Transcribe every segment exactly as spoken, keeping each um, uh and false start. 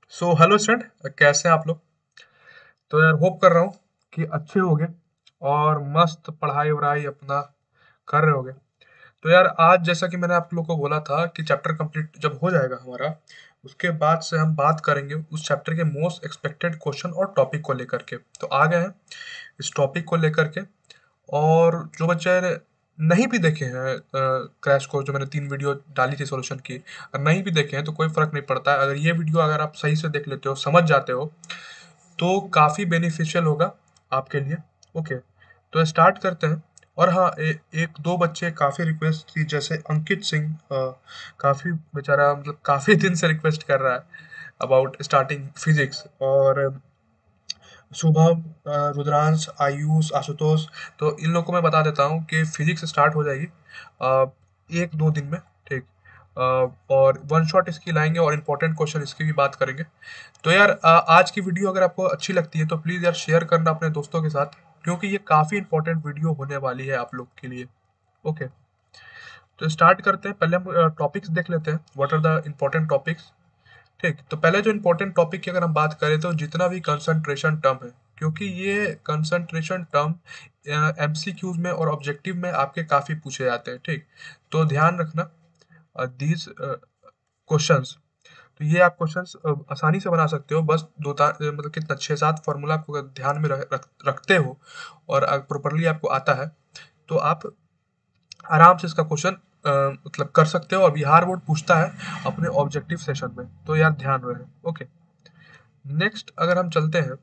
So hello student, कैसे हैं आप लोग। तो यार होप कर रहा हूँ कि अच्छे होगे और मस्त पढ़ाई वढ़ाई अपना कर रहे होगे। तो यार आज जैसा कि मैंने आप लोग को बोला था कि चैप्टर कंप्लीट जब हो जाएगा हमारा, उसके बाद से हम बात करेंगे उस चैप्टर के मोस्ट एक्सपेक्टेड क्वेश्चन और टॉपिक को लेकर के। तो आ गए हैं इस टॉपिक को लेकर के। और जो बच्चे ने नहीं भी देखे हैं क्रैश कोर्स, जो मैंने तीन वीडियो डाली थी सॉल्यूशन की, और नहीं भी देखे हैं तो कोई फर्क नहीं पड़ता है। अगर ये वीडियो अगर आप सही से देख लेते हो, समझ जाते हो, तो काफ़ी बेनिफिशियल होगा आपके लिए। ओके, तो स्टार्ट करते हैं। और हाँ, ए, एक दो बच्चे काफ़ी रिक्वेस्ट थी, जैसे अंकित सिंह, काफ़ी बेचारा मतलब काफ़ी दिन से रिक्वेस्ट कर रहा है अबाउट स्टार्टिंग फिजिक्स। और शुभम, अ, रुद्रांश, आयुष, आशुतोष, तो इन लोगों को मैं बता देता हूँ कि फिजिक्स स्टार्ट हो जाएगी अ, एक दो दिन में। ठीक। अ, और वन शॉट इसकी लाएंगे और इम्पोर्टेंट क्वेश्चन इसकी भी बात करेंगे। तो यार अ, आज की वीडियो अगर आपको अच्छी लगती है तो प्लीज़ यार शेयर करना अपने दोस्तों के साथ, क्योंकि ये काफ़ी इंपॉर्टेंट वीडियो होने वाली है आप लोग के लिए। ओके, तो स्टार्ट करते हैं। पहले हम टॉपिक्स देख लेते हैं, what are the important topics. ठीक, तो पहले जो इम्पोर्टेंट टॉपिक की अगर हम बात करें तो जितना भी कंसंट्रेशन टर्म है, क्योंकि ये कंसंट्रेशन टर्म एमसीक्यूज में और ऑब्जेक्टिव में आपके काफ़ी पूछे जाते हैं। ठीक, तो ध्यान रखना दीज क्वेश्चंस। तो ये आप क्वेश्चंस आसानी से बना सकते हो, बस दो ता- अ, मतलब कितना छः सात फॉर्मूला आपको अगर ध्यान में रख, रख, रखते हो और प्रॉपरली आपको आता है, तो आप आराम से इसका क्वेश्चन मतलब कर सकते हो। और बिहार बोर्ड पूछता है अपने ऑब्जेक्टिव सेशन में, तो यार ध्यान रहे। ओके, नेक्स्ट अगर हम चलते हैं,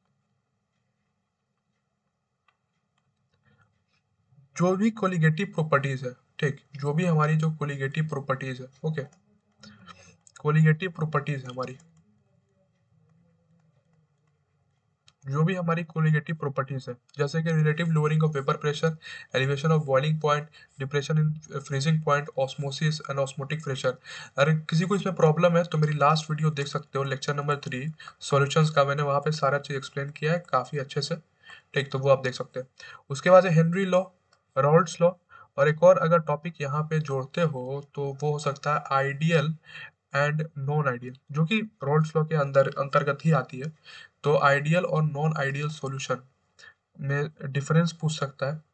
जो भी कोलिगेटिव प्रॉपर्टीज है, ठीक, जो भी हमारी जो कोलिगेटिव प्रॉपर्टीज है, ओके, कोलिगेटिव प्रॉपर्टीज है हमारी, जो भी हमारी कोलिगेटिव प्रॉपर्टीज है, जैसे कि relative lowering of vapour pressure, elevation of boiling point, depression in freezing point, osmosis and osmotic pressure. अगर किसी को इसमें प्रॉब्लम है तो मेरी लास्ट वीडियो देख सकते हो, लेक्चर नंबर थ्री सॉल्यूशंस का, मैंने वहाँ पे सारा चीज़ एक्सप्लेन किया है काफ़ी अच्छे से। ठीक, तो वो आप देख सकते हैं। उसके बाद है हेनरी लॉ, रॉल्ड्स लॉ, और एक और अगर टॉपिक यहाँ पे जोड़ते हो तो वो हो सकता है आइडियल एंड नॉन आइडियल, जो कि रोल्स लॉ के अंदर अंतर्गत ही आती है। तो आइडियल और नॉन आइडियल सॉल्यूशन में डिफरेंस पूछ सकता है।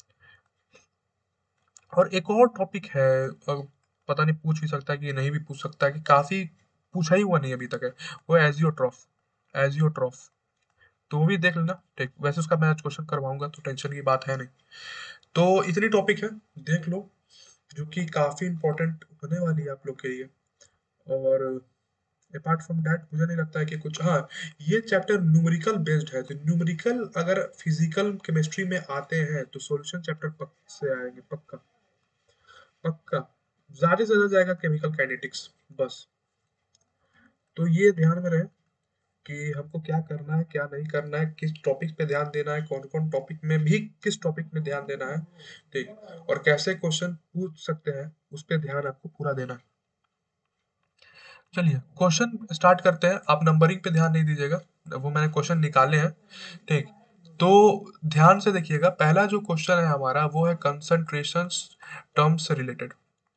और एक और टॉपिक है, अ, पता नहीं पूछ भी सकता है कि नहीं भी पूछ सकता है, कि काफी पूछा ही हुआ नहीं अभी तक है, वो एजियोट्रॉफ। एजियोट्रॉफ, तो वो भी देख लेना। ठीक, वैसे उसका मैं आज क्वेश्चन करवाऊंगा तो टेंशन की बात है नहीं। तो इतनी टॉपिक है, देख लो, जो कि काफी इंपॉर्टेंट होने वाली है आप लोग के लिए। और अपार्ट फ्रॉम दैट मुझे नहीं लगता है कि कुछ, हाँ, ये चैप्टर न्यूमेरिकल बेस्ड है, तो न्यूमेरिकल अगर फिजिकल केमिस्ट्री में आते हैं तो सॉल्यूशन चैप्टर पक से आएंगे, पक्का पक्का। ज्यादा से ज्यादा जाएगा केमिकल काइनेटिक्स, बस। तो ये ध्यान में रहे कि हमको क्या करना है, क्या नहीं करना है, किस टॉपिक पे ध्यान देना है, कौन कौन टॉपिक में भी किस टॉपिक में ध्यान देना है। ठीक, और कैसे क्वेश्चन पूछ सकते हैं उस पर ध्यान आपको पूरा देना है। चलिए क्वेश्चन स्टार्ट करते हैं। आप नंबरिंग पे ध्यान नहीं दीजिएगा, वो मैंने क्वेश्चन निकाले हैं। ठीक, तो ध्यान से देखिएगा। पहला जो क्वेश्चन है हमारा वो है कंसंट्रेशन टर्म से रिलेटेड,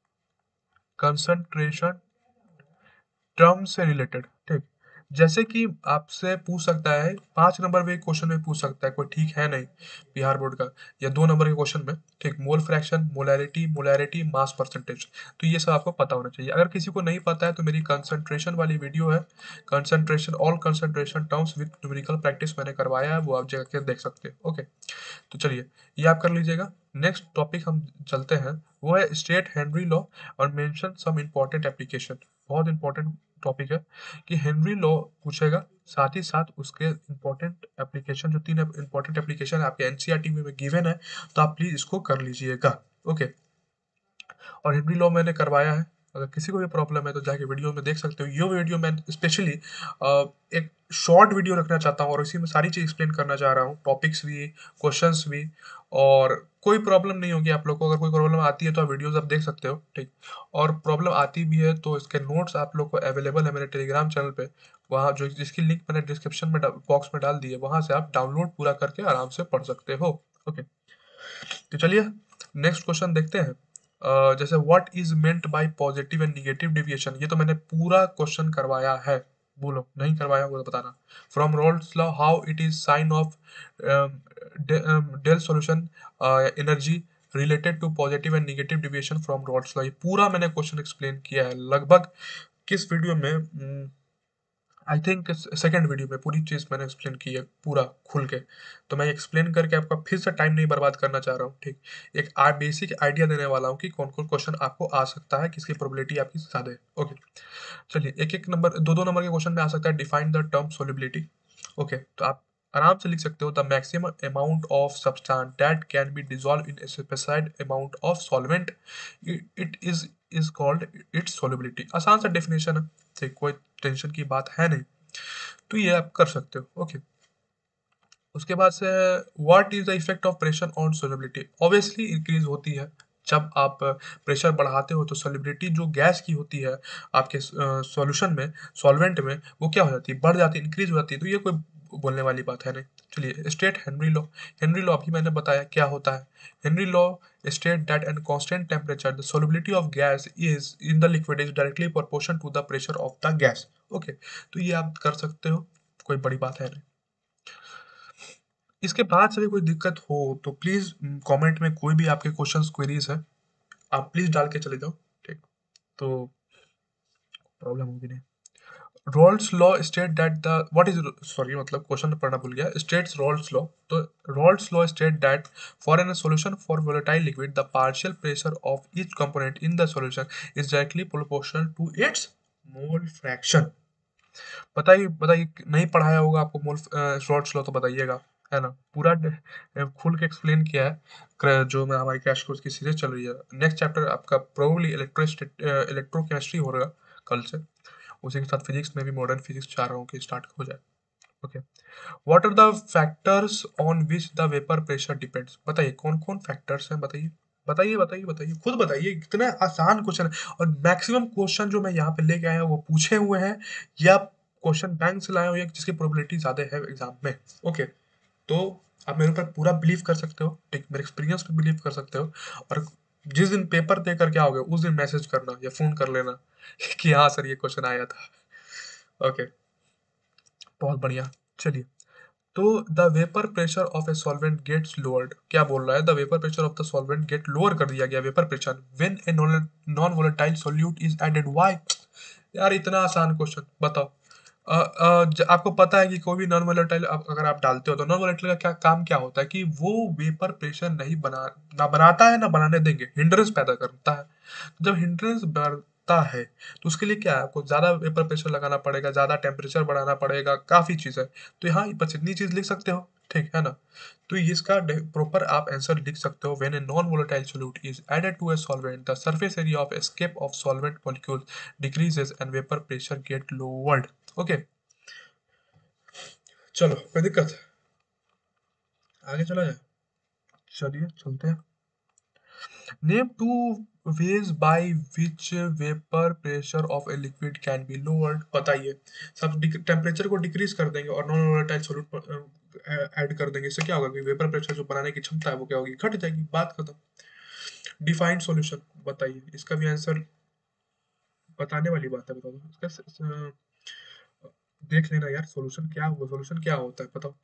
कंसंट्रेशन टर्म से रिलेटेड। ठीक, जैसे कि आपसे पूछ सकता है पांच नंबर में क्वेश्चन में पूछ सकता है, कोई ठीक है नहीं बिहार बोर्ड का, या दो नंबर के क्वेश्चन में। ठीक, mole fraction, molarity, molarity, mass percentage, तो ये सब आपको पता होना चाहिए। अगर किसी को नहीं पता है तो मेरी कंसंट्रेशन वाली वीडियो है, concentration all concentration terms with numerical practice, मैंने करवाया है, वो आप जाकर देख सकते हैं। ओके, तो चलिए ये आप कर लीजिएगा। नेक्स्ट टॉपिक हम चलते हैं, वो है स्टेट हेनरी लॉ और मेंशन सम इम्पोर्टेंट एप्लीकेशन। बहुत इंपॉर्टेंट टॉपिक है कि हेनरी लॉ पूछेगा, साथ ही साथ उसके इम्पोर्टेंट एप्लीकेशन, जो तीन इम्पोर्टेंट एप्लीकेशन आपके एनसीईआरटी में गिवन है, तो आप प्लीज इसको कर लीजिएगा। ओके, और हेनरी लॉ मैंने करवाया है, अगर किसी को भी प्रॉब्लम है तो जाके वीडियो में देख सकते हो। ये वीडियो मैं स्पेशली एक शॉर्ट वीडियो रखना चाहता हूँ और इसी में सारी चीज़ एक्सप्लेन करना चाह रहा हूँ, टॉपिक्स भी, क्वेश्चंस भी। और कोई प्रॉब्लम नहीं होगी आप लोग को, अगर कोई प्रॉब्लम आती है तो आप वीडियोस आप देख सकते हो। ठीक, और प्रॉब्लम आती भी है तो इसके नोट्स आप लोग को अवेलेबल है मेरे टेलीग्राम चैनल पे, वहाँ जो जिसकी लिंक मैंने डिस्क्रिप्शन में बॉक्स में डाल दी है, वहाँ से आप डाउनलोड पूरा करके आराम से पढ़ सकते हो। ओके, तो चलिए नेक्स्ट क्वेश्चन देखते हैं। अ, जैसे what is meant by positive and negative deviation, ये तो मैंने पूरा क्वेश्चन करवाया है। बोलो, नहीं करवाया होगा तो बताना। From Raoult's law, how it is sign of del solution energy related to positive and negative deviation from Raoult's law. ये पूरा मैंने क्वेश्चन एक्सप्लेन किया है लगभग किस वीडियो में, आई थिंक सेकेंड वीडियो में पूरी चीज़ मैंने एक्सप्लेन की है पूरा खुल के। तो मैं एक्सप्लेन करके आपका फिर से टाइम नहीं बर्बाद करना चाह रहा हूँ, ठीक। एक बेसिक आइडिया देने वाला हूँ कि कौन कौन क्वेश्चन आपको आ सकता है, किसकी प्रोबेबिलिटी आपकी ज़्यादा है। ओके, चलिए एक एक नंबर, दो दो नंबर के क्वेश्चन में आ सकता है। Define the term solubility. Okay, तो आप आराम से लिख सकते हो, the maximum amount of substance that can be dissolve in specified amount of solvent, it is is called its solubility. आसान सा डेफिनेशन है, ठीक, कोई टेंशन की बात है नहीं, तो ये आप कर सकते हो। ओके, उसके बाद से what is the effect of pressure on solubility. Obviously increase होती है जब आप प्रेशर बढ़ाते हो, तो सोलिबिलिटी जो गैस की होती है आपके सॉल्यूशन में, सॉल्वेंट में, वो क्या हो जाती है, बढ़ जाती है, इंक्रीज हो जाती है। तो ये कोई बोलने वाली बात है नहीं। चलिए state Henry law. Henry law अभी मैंने बताया क्या होता है। Henry law state that at constant temperature the solubility of gas is in the liquid is directly proportion to the pressure of the gas. Okay, तो ये आप कर सकते हो, कोई बड़ी बात है नहीं। इसके बाद से भी कोई दिक्कत हो तो प्लीज कमेंट में कोई भी आपके क्वेश्चंस क्वेरीज है, आप प्लीज डाल के चले जाओ, ठीक। तो प्रॉब्लम होगी नहीं। Raoult's law state that the what is, sorry मतलब क्वेश्चन पढ़ना भूल गया, स्टेट्स रोल्स लॉ। तो Raoult's law state that for an solution for volatile liquid the partial pressure of each component in the solution is directly proportional to its mole fraction. बताइए बताइए, नहीं पढ़ाया होगा आपको मोल रोल्स लॉ तो बताइएगा, है ना। पूरा डे- खुल के एक्सप्लेन किया है, क्रैश- जो मैं हमारी क्रैश कोर्स की सीरीज चल रही है। नेक्स्ट चैप्टर आपका प्रोबेबली इलेक्ट्रो इलेक्ट्रोकेमिस्ट्री हो रहा कल से, उसी के साथ फिजिक्स में भी मॉडर्न फिजिक्स चाह रहा हूँ कि स्टार्ट हो जाए। Okay, what are the factors on which the vapour pressure depends. बताइए कौन कौन फैक्टर्स हैं, बताइए बताइए बताइए बताइए, खुद बताइए। कितना आसान क्वेश्चन है, और मैक्सिमम क्वेश्चन जो मैं यहाँ पे लेके आया हूँ वो पूछे हुए हैं, या क्वेश्चन बैंक से लाए हुए हैं जिसकी प्रोबेबिलिटी ज्यादा है एग्जाम में। ओके, तो आप मेरे ऊपर पूरा बिलीव कर सकते हो, ठीक, मेरे एक्सपीरियंस पे बिलीव कर सकते हो। और जिस दिन पेपर दे कर क्या हो गया उस दिन मैसेज करना या फोन कर लेना कि हाँ सर ये क्वेश्चन आया था। ओके, बहुत बढ़िया। चलिए, तो the vapour pressure of a solvent gets lowered, क्या बोल रहा है, the vapour pressure of the solvent get lower कर दिया गया vapour pressure when a non volatile solute is added. Why? यार इतना आसान क्वेश्चन, बताओ। अ, अ, ज- आपको पता है कि कोई भी नॉन वोलेटाइल अगर आप डालते हो तो नॉन वोलेटाइल का क्या काम क्या होता है कि वो वेपर प्रेशर नहीं बना, ना बनाता है ना बनाने देंगे, हिंड्रेंस पैदा करता है। जब हिंड्रेंस बढ़ता है तो उसके लिए क्या है, आपको ज्यादा वेपर प्रेशर लगाना पड़ेगा, ज्यादा टेम्परेचर बढ़ाना पड़ेगा, काफी चीज है। तो यहाँ बस इतनी चीज लिख सकते हो, ठीक है ना। तो इसका प्रॉपर आप आंसर लिख सकते हो, when a non volatile solute is added to a solvent the surface area of escape of solvent molecule decreases and vapour pressure get lowered. Okay, चलो कोई दिक्कत, आगे चला जाए। चलिए चलते हैं। Name two ways by which vapor pressure of a liquid can be lowered। बताइए, सब टेम्परेचर को डिक्रीज कर देंगे और नॉन वोलेटाइल सॉल्यूट ऐड कर देंगे, इससे क्या होगा कि वेपर प्रेशर जो बनाने की क्षमता है वो क्या होगी, घट जाएगी, बात खत्म। डिफाइंड सॉल्यूशन, बताइए इसका भी आंसर बताने वाली बात है, बताओ इसका स- स- देख लेना यार, सॉल्यूशन क्या हुआ, सॉल्यूशन क्या होता है बताओ।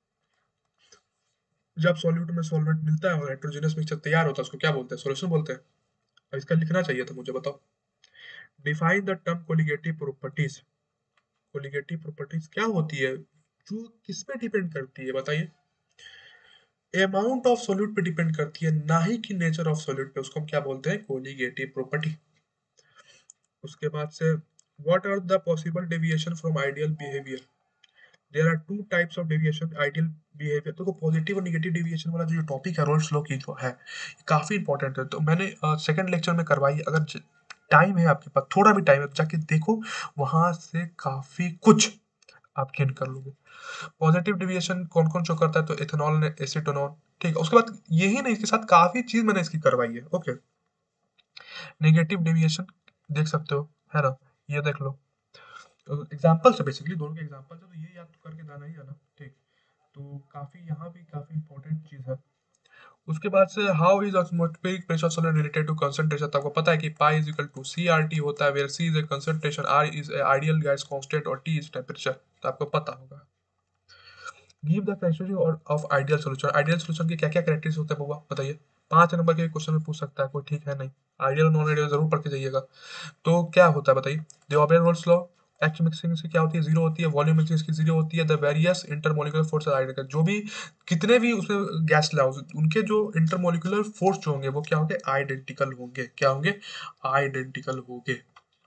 जब सॉल्यूट में सॉल्वेंट मिलता है और हेटेरोजेनस मिक्सचर तैयार होता है उसको क्या बोलते हैं, सॉल्यूशन बोलते हैं। अब इसका लिखना चाहिए था मुझे, बताओ। Define the term colligative properties. Colligative properties क्या होती है, जो किस पे डिपेंड करती है, बताइए। अमाउंट ऑफ सॉल्यूट पे डिपेंड करती है, ना ही कि नेचर ऑफ सॉल्यूट पे, उसको हम क्या बोलते हैं, कोलिगेटिव प्रॉपर्टी। उसके बाद से what are the possible deviation from ideal behaviour. There are two types of deviation ideal behaviour. तो पॉजिटिव और नेगेटिव डेविएशन वाला जो टॉपिक है रोल्स लॉ की जो है, काफी इंपॉर्टेंट है। तो मैंने सेकंड लेक्चर में करवाई है, अगर टाइम है आपके पास, थोड़ा भी टाइम है तो जाके देखो, वहां से काफी कुछ आप गेन कर लोगे। पॉजिटिव डेविएशन कौन कौन शो करता है, तो एथेनॉल ने एसीटोनॉल, ठीक है। उसके बाद यही नहीं, इसके साथ काफी चीज मैंने इसकी करवाई है। ओके, नेगेटिव डेविएशन देख सकते हो, है ना, ये देख लो। एग्जाम्पल से बेसिकली दोनों के एग्जाम्पल से, तो ये याद तो करके जाना ही है ना, ठीक। तो काफी यहाँ भी काफी इंपॉर्टेंट चीज है। उसके बाद से how is atmospheric pressure solid related to concentration, तो आपको पता है कि pi is equal to C R T होता है, where C is a concentration, R is a ideal gas constant और टी इज टेम्परेचर, तो आपको पता होगा। Give the characteristic of ideal solution, ideal solution के क्या क्या कैरेक्टरिस्टिक होते हैं बउआ बताइए। पांच नंबर के क्वेश्चन में पूछ सकता है कोई, ठीक है नहीं, आइडियल और नॉन आइडियल जरूर पढ़ के जाइएगा। तो क्या होता है बताइए, the obeyed Raoult's law, H mixing से क्या होती है, जीरो होती है, वॉल्यूम मिक्सिंग की जीरो होती है, the various intermolecular force identical, जो भी कितने भी उसमें गैस लाओ उनके जो इंटरमोलिकुलर फोर्स जो होंगे वो क्या होंगे, आइडेंटिकल होंगे, क्या होंगे, आइडेंटिकल होंगे।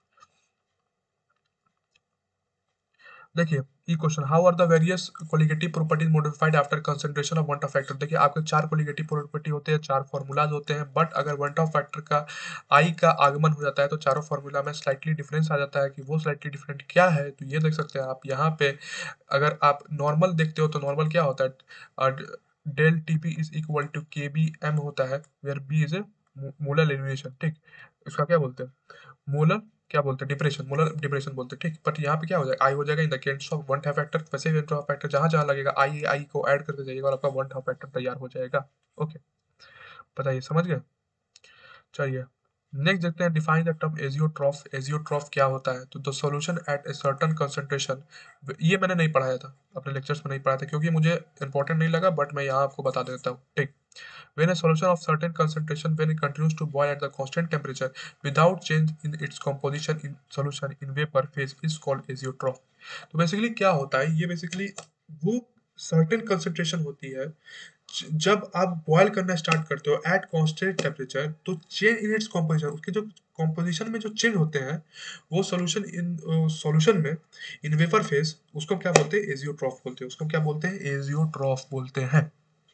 देखिए ये question, how are the various colligative properties modified after concentration of one of factor, देखिए आपके चार कोलिगेटिव प्रॉपर्टी होते हैं, चार फॉर्मूलाज होते हैं, बट अगर वन ऑफ फैक्टर का आई का आगमन हो जाता है तो चारों फॉर्मूला में स्लाइटली डिफरेंस आ जाता है, कि वो स्लाइटली डिफरेंट क्या है, तो ये देख सकते हैं आप यहाँ पे। अगर आप नॉर्मल देखते हो तो नॉर्मल क्या होता है, del T P is equal to K B M होता है, where B is a molar elevation, ठीक, इसका क्या बोलते हैं, मोलर क्या बोलते हैं, डिप्रेशन, मोलर डिप्रेशन बोलते हैं, ठीक। बट यहाँ पे क्या हो जाएगा, आई हो जाएगा in the case of one half factor, वैसे वन हाफ फैक्टर जहां जहां लगेगा आई आई को ऐड करके जाइएगा और आपका वन हाफ फैक्टर तैयार हो जाएगा। ओके, बताइए समझ गए। चलिए नेक्स्ट देखते हैं, define the term azeotrope, azeotrope क्या होता है, तो the solution at a certain concentration, ये मैंने नहीं पढ़ाया था अपने लेक्चर्स में, नहीं पढ़ाया था क्योंकि मुझे इंपॉर्टेंट नहीं लगा, बट मैं यहाँ आपको बता देता हूँ, ठीक। When a solution of certain concentration, when it continues to boil at the constant temperature without change in its composition in solution in vapor phase is called azeotrope। तो बेसिकली क्या होता है, ये बेसिकली वो सर्टेन कंसंट्रेशन होती है, ज- जब आप बॉयल करना स्टार्ट करते हो एट कांस्टेंट टेम्परेचर, तो चेंज इन इट्स कॉम्पोजिशन, उसके जो कॉम्पोजिशन में जो चेंज होते हैं वो सॉल्यूशन इन सॉल्यूशन में इन वेपर फेज, उसको क्या बोलते हैं, एजियोट्रॉफ बोलते हैं, उसको क्या बोलते हैं, एजियोट्रॉफ बोलते हैं।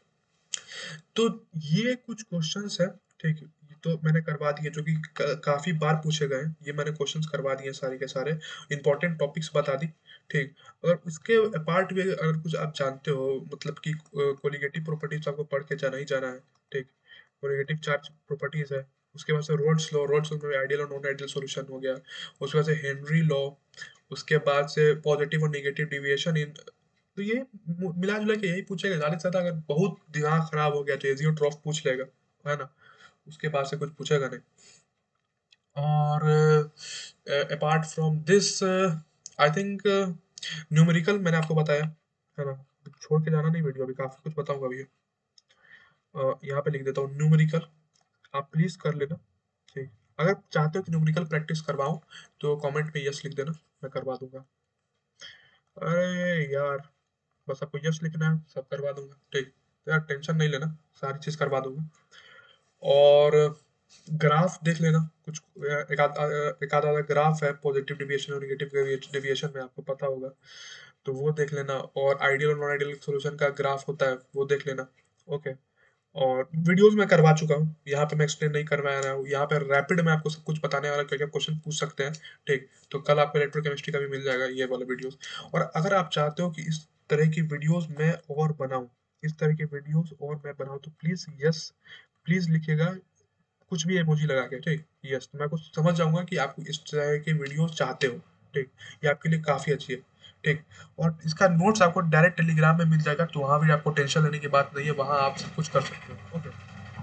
तो ये कुछ क्वेश्चंस है, ठीक है, ये तो मैंने करवा दिए जो कि क- काफी बार पूछे गए हैं, ये मैंने क्वेश्चंस करवा दिए सारे के सारे, इंपॉर्टेंट टॉपिक्स बता दी, ठीक। अगर इसके अपार्ट भी अगर कुछ आप जानते हो, मतलब कि कोलिगेटिव प्रॉपर्टीज आपको पढ़ के जाना ही जाना है, ठीक। कोलिगेटिव चार्ज प्रॉपर्टीज है, उसके बाद से रोल्स लॉ, रोल्स लॉ में आइडियल और नॉन आइडियल सॉल्यूशन हो गया, उसके बाद से हेनरी लॉ, उसके बाद से पॉजिटिव और नेगेटिव डिविएशन इन, तो ये मु- मिला जुला के यही पूछेगा ज्यादा से ज्यादा, अगर बहुत दिमाग खराब हो गया तो एजियो ट्रॉफ पूछ लेगा, है ना, उसके बाद से कुछ पूछेगा नहीं। और apart from this I think numerical मैंने आपको बताया, है ना, छोड़ के जाना नहीं वीडियो, अभी काफी कुछ बताऊंगा अभी। अ, यहाँ पे लिख देता हूँ न्यूमेरिकल, आप प्लीज कर लेना, ठीक। अगर चाहते हो कि न्यूमेरिकल प्रैक्टिस करवाऊं तो कमेंट में यस लिख देना, मैं करवा दूंगा। अरे यार, बस आपको यस लिखना है, सब करवा दूंगा, ठीक। तो यार टेंशन नहीं लेना, सारी चीज करवा दूंगा। और ग्राफ देख लेना कुछ, एक आध एक आध आधा ग्राफ है पॉजिटिव डिविएशन और नेगेटिव डिविएशन में, आपको पता होगा, तो वो देख लेना। और आइडियल और नॉन आइडियल सॉल्यूशन का ग्राफ होता है, वो देख लेना। ओके, और वीडियोस में करवा चुका हूँ, यहाँ पे मैं एक्सप्लेन नहीं करवा रहा हूँ, यहाँ पे रैपिड में आपको सब कुछ बताने वाला, क्या क्या क्वेश्चन पूछ सकते हैं, ठीक। तो कल आपको इलेक्ट्रोकेमिस्ट्री का भी मिल जाएगा ये वाला वीडियोस। और अगर आप चाहते हो कि इस तरह की वीडियोस मैं और बनाऊं, इस तरह की वीडियोस और मैं बनाऊं, तो प्लीज यस, प्लीज लिखिएगा कुछ भी इमोजी लगा के, ठीक। यस, तो मैं कुछ समझ जाऊंगा कि आप इस तरह की वीडियोस चाहते हो, ठीक। ये आपके लिए काफी अच्छी है, ठीक। और इसका नोट्स आपको डायरेक्ट टेलीग्राम में मिल जाएगा, तो वहां भी आपको टेंशन लेने की बात नहीं है, वहां आप सब कुछ कर सकते हो। ओके,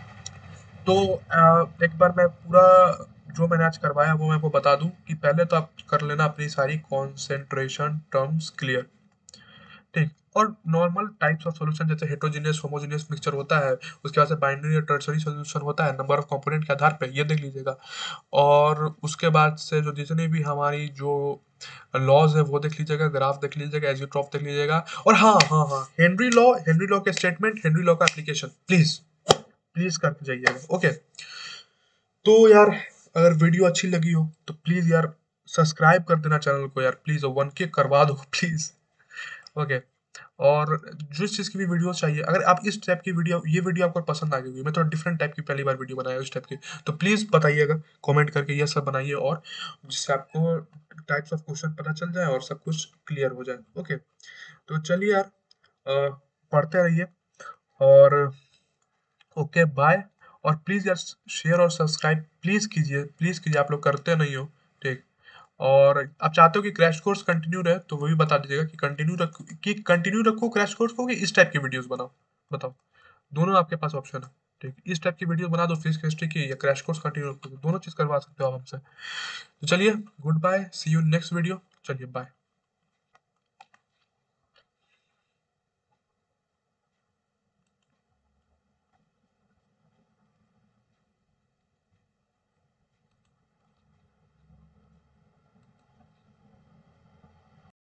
तो अ, एक बार मैं पूरा जो मैंने आज करवाया वो मैं आपको बता दूं, कि पहले तो आप कर लेना अपनी सारी कॉन्सेंट्रेशन टर्म्स क्लियर, ठीक। और नॉर्मल टाइप्स ऑफ सॉल्यूशन जैसे हेटेरोजेनियस होमोजेनियस मिक्सचर होता है, उसके बाद से बाइनरी और टर्सरी सॉल्यूशन होता है, नंबर ऑफ कंपोनेंट के आधार पे, ये देख लीजिएगा। और उसके बाद से जो जितनी भी हमारी जो लॉज है वो देख लीजिएगा, ग्राफ देख लीजिएगा, एजियोट्रॉप देख लीजिएगा। और हाँ हाँ हाँ, हेनरी लॉ, हेनरी लॉ के स्टेटमेंट, हेनरी लॉ का एप्लीकेशन प्लीज प्लीज करके जाइएगा। ओके, तो यार अगर वीडियो अच्छी लगी हो तो प्लीज यार सब्सक्राइब कर देना चैनल को, यार प्लीज वन के करवा दो प्लीज। ओके, और जिस चीज़ की भी वीडियो चाहिए, अगर आप इस टाइप की वीडियो, ये वीडियो आपको पसंद आ गई होगी, मैं थोड़ा डिफरेंट टाइप की पहली बार वीडियो बनाया उस टाइप की, तो प्लीज़ बताइएगा कमेंट करके, ये सब बनाइए, और जिससे आपको टाइप्स ऑफ क्वेश्चन पता चल जाए और सब कुछ क्लियर हो जाए। ओके, तो चलिए यार, अ, पढ़ते रहिए, और ओके बाय। और प्लीज़ यार शेयर और सब्सक्राइब प्लीज़ कीजिए, प्लीज़ कीजिए, आप लोग करते नहीं हो, ठीक। और आप चाहते हो कि क्रैश कोर्स कंटिन्यू रहे तो वो भी बता दीजिएगा, कि कंटिन्यू रखो, कि कंटिन्यू रखो क्रैश कोर्स को, कि इस टाइप की वीडियोस बनाओ, बताओ। दोनों आपके पास ऑप्शन है। ठीक, इस टाइप की वीडियो बना दो फिजिक्स केमिस्ट्री की या क्रैश कोर्स कंटिन्यू, दोनों चीज करवा सकते हो आप हमसे। तो चलिए, good bye, see you next video. चलिए बाय।